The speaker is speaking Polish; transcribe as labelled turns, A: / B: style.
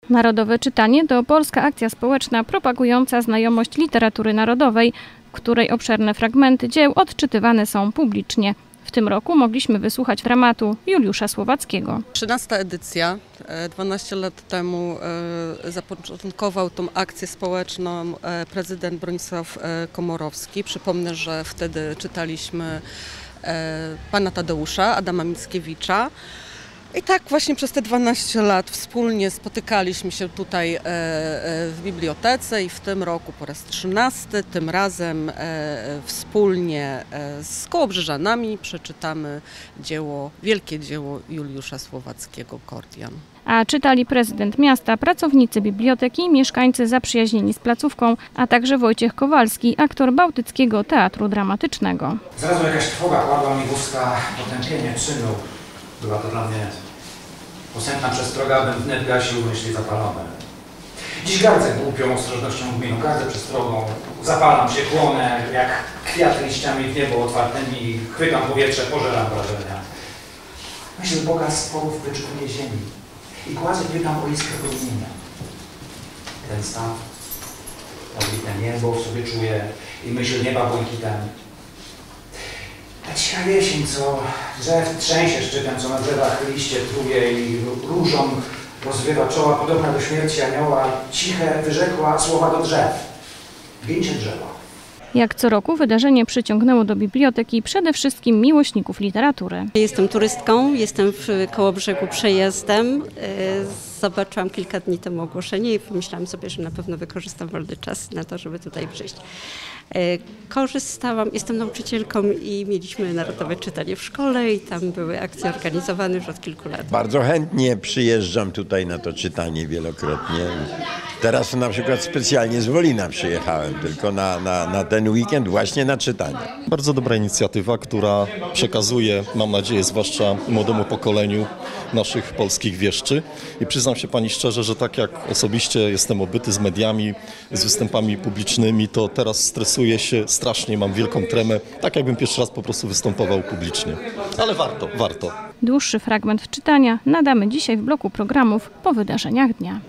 A: Narodowe Czytanie to polska akcja społeczna propagująca znajomość literatury narodowej, w której obszerne fragmenty dzieł odczytywane są publicznie. W tym roku mogliśmy wysłuchać dramatu Juliusza Słowackiego.
B: 13. edycja. 12 lat temu zapoczątkował tą akcję społeczną prezydent Bronisław Komorowski. Przypomnę, że wtedy czytaliśmy pana Tadeusza, Adama Mickiewicza. I tak właśnie przez te 12 lat wspólnie spotykaliśmy się tutaj w bibliotece i w tym roku po raz 13, tym razem wspólnie z Kołobrzeżanami przeczytamy wielkie dzieło Juliusza Słowackiego Kordian.
A: A czytali prezydent miasta, pracownicy biblioteki, mieszkańcy zaprzyjaźnieni z placówką, a także Wojciech Kowalski, aktor Bałtyckiego Teatru Dramatycznego.
C: Zrazu jakaś trwoga kładła mi wózka, potępienie czynu. Była to dla mnie posępna przestroga, abym wnet gasił myśli zapalone. Dziś gardzę głupią ostrożnością gminu, gardzę przestrogą, zapalam się, płonę, jak kwiat liściami w niebo otwartymi, chwytam powietrze, pożeram wrażenia. Myśl Boga z porów wyczekuje ziemi i kładzę biegam o iskrę promienia. Ten staw, odbite niebo w sobie czuję i myśl nieba błękitem. Ta cicha jesień, co drzew trzęsie szczytem, co na drzewach liście truje i różą rozwywa czoła, podobna do śmierci anioła, ciche wyrzekła słowa do drzew. Wieńcie drzewa.
A: Jak co roku wydarzenie przyciągnęło do biblioteki przede wszystkim miłośników literatury.
D: Jestem turystką, jestem w Kołobrzegu przejazdem. Zobaczyłam kilka dni temu ogłoszenie i pomyślałam sobie, że na pewno wykorzystam wolny czas na to, żeby tutaj przyjść. Korzystałam, jestem nauczycielką i mieliśmy Narodowe Czytanie w szkole i tam były akcje organizowane już od kilku lat.
E: Bardzo chętnie przyjeżdżam tutaj na to czytanie wielokrotnie. Teraz na przykład specjalnie z Wolina przyjechałem, tylko na ten weekend właśnie na czytanie.
F: Bardzo dobra inicjatywa, która przekazuje, mam nadzieję, zwłaszcza młodemu pokoleniu naszych polskich wieszczy. I przyznam się pani szczerze, że tak jak osobiście jestem obyty z mediami, z występami publicznymi, to teraz stresuję się strasznie, mam wielką tremę, tak jakbym pierwszy raz po prostu występował publicznie. Ale warto.
A: Dłuższy fragment czytania nadamy dzisiaj w bloku programów po wydarzeniach dnia.